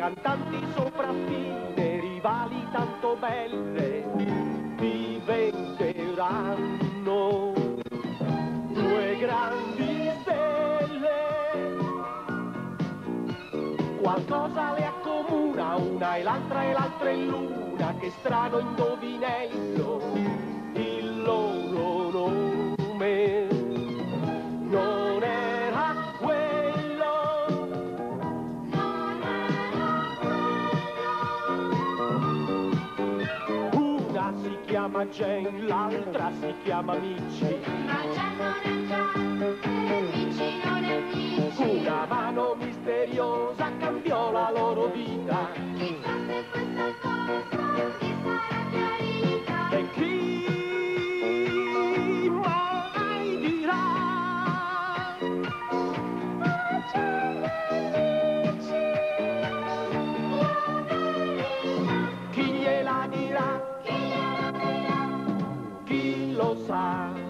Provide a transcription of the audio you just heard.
cantanti sopraffine, rivali tanto belle, diventeranno due grandi stelle. Qualcosa le accomuna, una e l'altra è l'una, che strano indovinello, il loro nome non era quello. Una si chiama Jane, l'altra si chiama Mici. Ma Jane non è Jane, Mici non è Mici. Una mano misteriosa cambiò la loro vita. Chissà se questa cosa mi sarà chiarita. E chi mai dirà? Ma Jane e Mici, la verità. Chi gliela dirà? Chi glielo dirà? Chi lo sa?